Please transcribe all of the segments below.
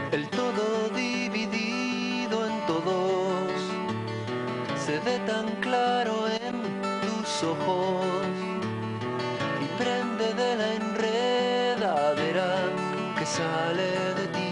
El todo dividido en todos se ve tan claro en tus ojos y prende de la enredadera que sale de ti.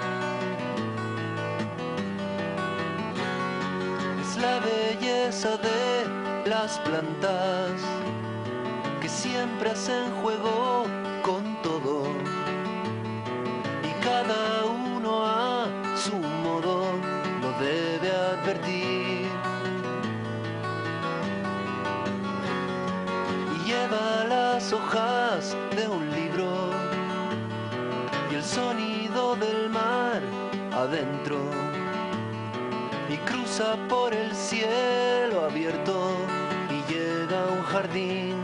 Es la belleza de las plantas que siempre hacen juego con todo y cada uno a su modo lo debe advertir. Y lleva las hojas de un libro y el sonido del mar adentro y cruza por el cielo abierto y llega a un jardín.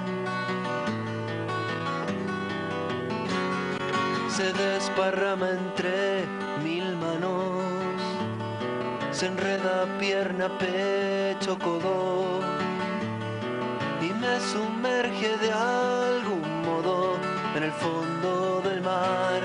Se desparrama entre mil manos, se enreda pierna, pecho, codo y me sumerge de algún modo en el fondo del mar.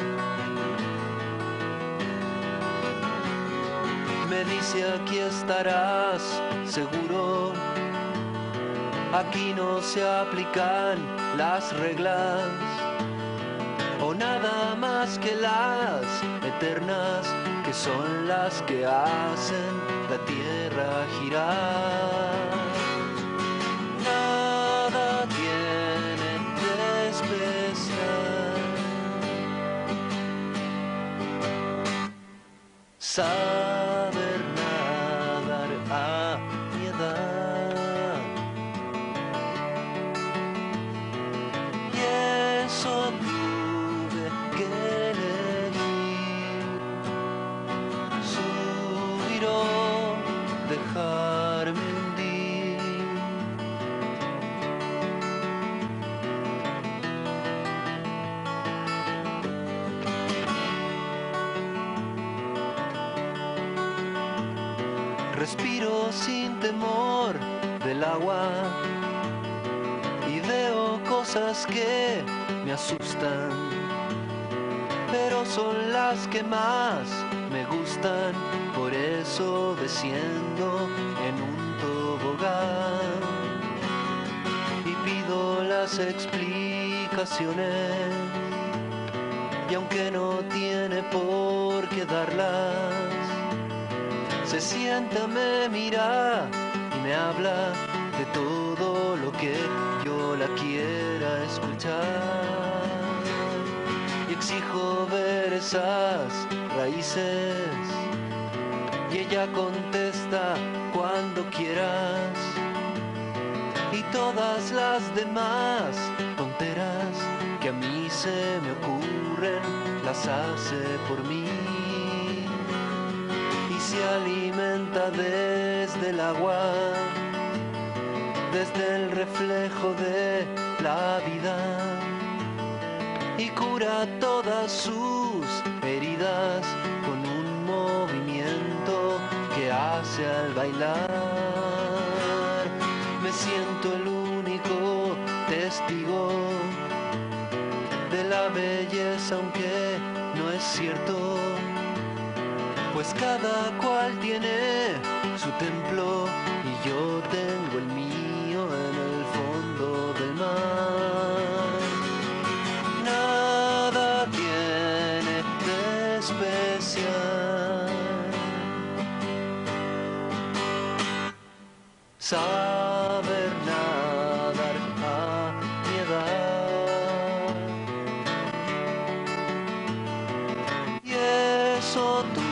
Me dice: aquí estarás seguro, aquí no se aplican las reglas o nada más que las eternas, que son las que hacen la tierra girar. Nada tiene de especial saber nadar a mi edad, y eso que elegir, subir o dejarme hundir. Respiro sin temor del agua y veo cosas que me asustan, pero son las que más me gustan, por eso desciendo en un tobogán y pido las explicaciones, y aunque no tiene por qué darlas, se sienta, me mira y me habla de todo lo que yo la quiera escuchar. Y exijo ver esas raíces y ella contesta: cuando quieras. Y todas las demás tonteras que a mí se me ocurren las hace por mí. Y se alimenta desde el agua, desde el reflejo de la vida, y cura todas sus heridas con un movimiento que hace al bailar. Me siento el único testigo de la belleza, aunque no es cierto, pues cada cual tiene su templo y yo tengo el mío en el fondo del mar. Nada tiene de especial saber nadar a mi edad, y eso tú